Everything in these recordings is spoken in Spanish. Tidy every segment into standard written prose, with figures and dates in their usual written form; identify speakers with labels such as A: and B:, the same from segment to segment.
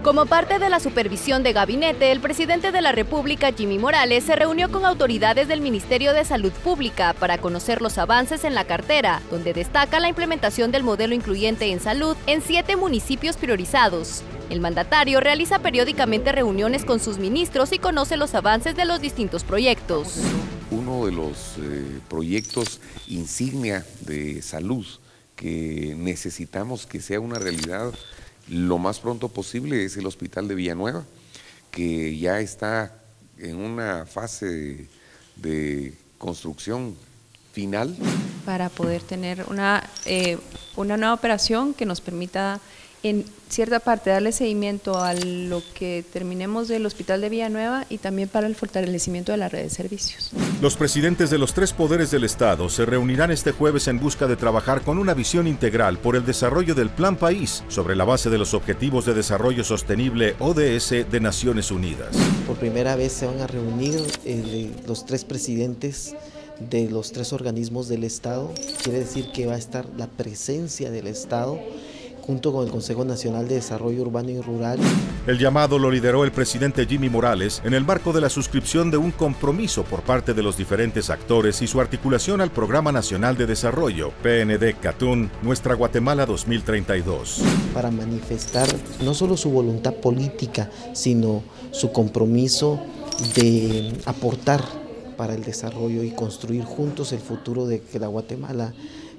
A: Como parte de la supervisión de gabinete, el presidente de la República, Jimmy Morales, se reunió con autoridades del Ministerio de Salud Pública para conocer los avances en la cartera, donde destaca la implementación del modelo incluyente en salud en 7 municipios priorizados. El mandatario realiza periódicamente reuniones con sus ministros y conoce los avances de los distintos proyectos.
B: Uno de los proyectos insignia de salud que necesitamos que sea una realidad lo más pronto posible es el Hospital de Villanueva, que ya está en una fase de construcción final.
C: Para poder tener una nueva operación que nos permita en cierta parte darle seguimiento a lo que terminemos del Hospital de Villanueva y también para el fortalecimiento de la red de servicios.
D: Los presidentes de los 3 poderes del Estado se reunirán este jueves en busca de trabajar con una visión integral por el desarrollo del Plan País sobre la base de los Objetivos de Desarrollo Sostenible ODS de Naciones Unidas.
E: Por primera vez se van a reunir los 3 presidentes de los 3 organismos del Estado. Quiere decir que va a estar la presencia del Estado junto con el Consejo Nacional de Desarrollo Urbano y Rural.
D: El llamado lo lideró el presidente Jimmy Morales en el marco de la suscripción de un compromiso por parte de los diferentes actores y su articulación al Programa Nacional de Desarrollo, PND-CATUN, Nuestra Guatemala 2032.
E: Para manifestar no solo su voluntad política, sino su compromiso de aportar para el desarrollo y construir juntos el futuro de la Guatemala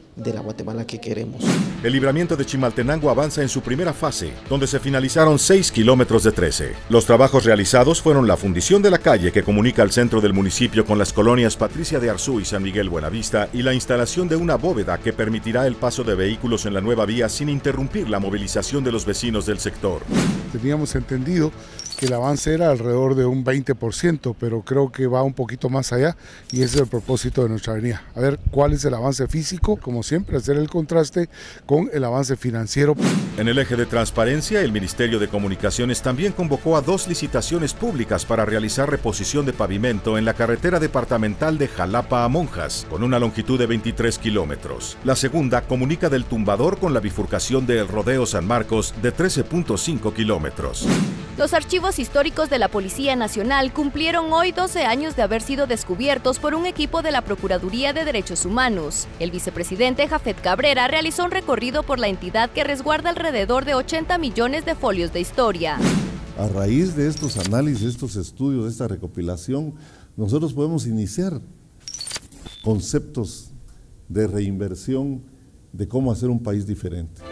E: que queremos.
D: El libramiento de Chimaltenango avanza en su primera fase, donde se finalizaron 6 kilómetros de 13. Los trabajos realizados fueron la fundición de la calle que comunica el centro del municipio con las colonias Patricia de Arzú y San Miguel Buenavista y la instalación de una bóveda que permitirá el paso de vehículos en la nueva vía sin interrumpir la movilización de los vecinos del sector.
F: Teníamos entendido que el avance era alrededor de un 20%, pero creo que va un poquito más allá y ese es el propósito de nuestra avenida. A ver cuál es el avance físico, como siempre, hacer el contraste con el avance financiero.
D: En el eje de transparencia, el Ministerio de Comunicaciones también convocó a 2 licitaciones públicas para realizar reposición de pavimento en la carretera departamental de Jalapa a Monjas, con una longitud de 23 kilómetros. La segunda comunica del Tumbador con la bifurcación de El Rodeo San Marcos de 13.5 kilómetros.
A: Los archivos históricos de la Policía Nacional cumplieron hoy 12 años de haber sido descubiertos por un equipo de la Procuraduría de Derechos Humanos. El vicepresidente Jafet Cabrera realizó un recorrido por la entidad que resguarda alrededor de 80 millones de folios de historia.
G: A raíz de estos análisis, de estos estudios, de esta recopilación, nosotros podemos iniciar conceptos de reinversión de cómo hacer un país diferente.